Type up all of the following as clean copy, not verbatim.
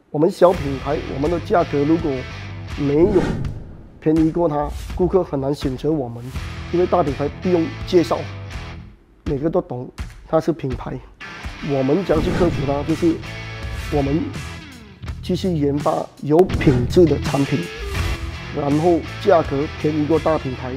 我们小品牌，我们的价格如果没有便宜过它，顾客很难选择我们，因为大品牌不用介绍，每个都懂它是品牌。我们将去克服它，就是我们继续研发有品质的产品，然后价格便宜过大品牌。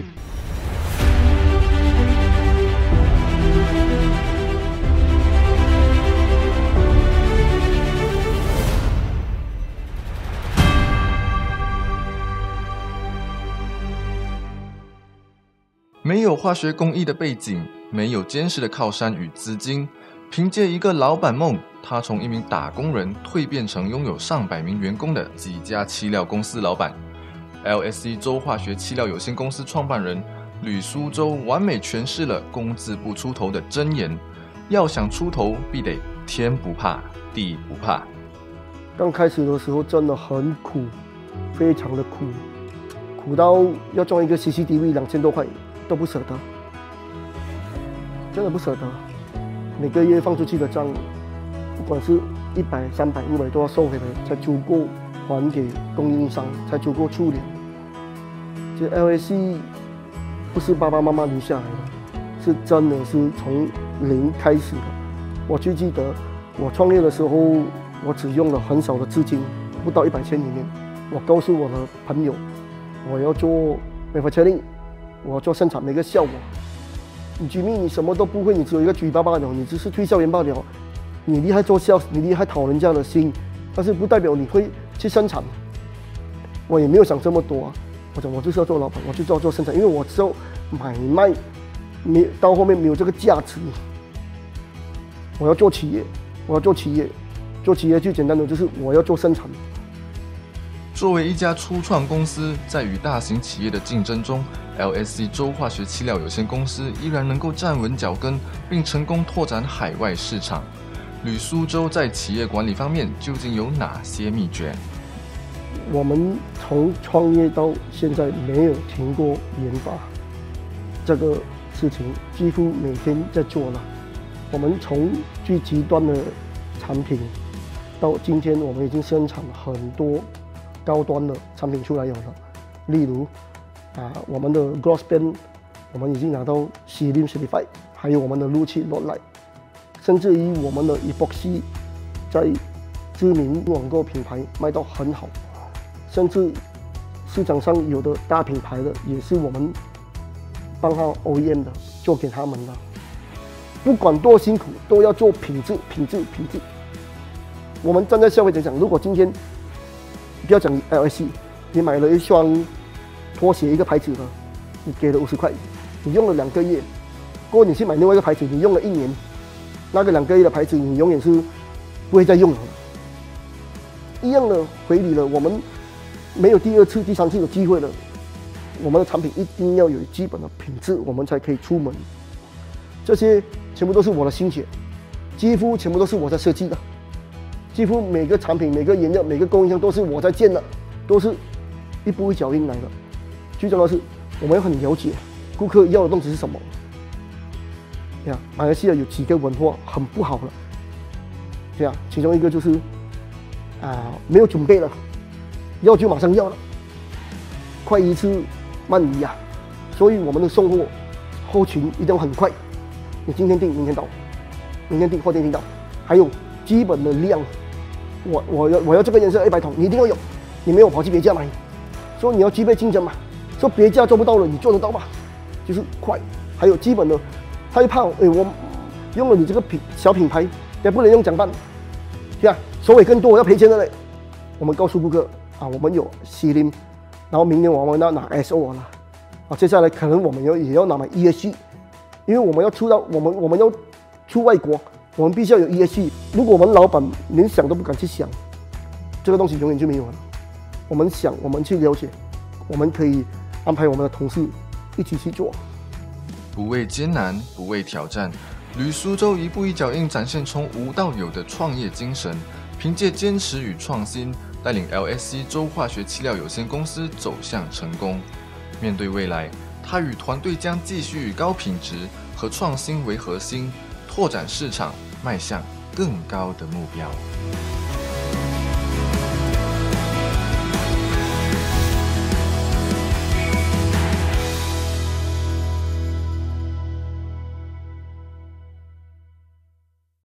没有化学工艺的背景，没有坚实的靠山与资金，凭借一个老板梦，他从一名打工人蜕变成拥有上百名员工的几家漆料公司老板。LSC 周化学漆料有限公司创办人吕苏州完美诠释了工字不出头的箴言：要想出头，必得天不怕地不怕。 刚开始的时候真的很苦，非常的苦，苦到要装一个 CCTV2000多块都不舍得，真的不舍得。每个月放出去的账，不管是100、300、500都要收回来，才足够还给供应商，才足够处理。这 LSC 不是爸爸妈妈留下来的，是真的是从零开始的。我最记得我创业的时候，我只用了很少的资金，不到100千里面，我告诉我的朋友，我要做manufacturing，我要做生产的一个效果。你居民你什么都不会，你只有一个嘴巴罢了，你只是推销员罢了。你厉害做销，你厉害讨人家的心，但是不代表你会去生产。我也没有想这么多啊，我就是要做老板，我就要做生产，因为我知道买卖到后面没有这个价值。我要做企业，做企业最简单的就是我要做生产。 作为一家初创公司，在与大型企业的竞争中 ，LSC 周化学漆料有限公司依然能够站稳脚跟，并成功拓展海外市场。吕苏州在企业管理方面究竟有哪些秘诀？ 我们从创业到现在没有停过研发，这个事情几乎每天在做了。我们从最极端的产品，到今天我们已经生产很多高端的产品出来有了，例如我们的 Gloss Pen， 我们已经拿到 CIRIM Certified， 还有我们的路气 Lord Light， 甚至于我们的 Epoxy 在知名网购品牌卖到很好，甚至市场上有的大品牌的也是我们帮他 OEM 的，做给他们的。不管多辛苦，都要做品质。我们站在消费者讲，如果今天不要讲 LSC， 你买了一双拖鞋一个牌子的，你给了50块，你用了2个月，过后你去买另外一个牌子，你用了1年，那个2个月的牌子你永远是不会再用了。一样的回礼了，我们没有第2次、第3次的机会了。我们的产品一定要有基本的品质，我们才可以出门。这些全部都是我的心血，几乎全部都是我在设计的。几乎每个产品、每个原料、每个供应商都是我在建的，都是一步一脚印来的。最重要的是，我们要很了解顾客要的东西是什么。马来西亚有几个文化很不好了，其中一个就是没有准备了，要就马上要了，快一次慢一呀。所以我们的送货后勤一定要很快，你今天订明天到，明天订后天订到，还有基本的量。我要这个颜色100桶，你一定要有，你没有跑去别家买，所以你要具备竞争嘛。说别家做不到了，你做得到嘛？就是快，还有基本的，他一怕我用了你这个小品牌，也不能用奖办，收尾更多，我要赔钱的嘞。我们告诉顾客我们有 CIRIM， 然后明年我们要拿 SO 了，接下来可能我们也要拿ESG， 因为我们要出外国。我们必须要有 ESG， 如果我们老板连想都不敢去想，这个东西永远就没有了。我们想，我们去了解，我们可以安排我们的同事一起去做。 不畏艰难，不畏挑战，吕苏州一步一脚印展现从无到有的创业精神，凭借坚持与创新，带领 LSC 周化学漆料有限公司走向成功。面对未来，他与团队将继续以高品质和创新为核心，拓展市场，迈向更高的目标。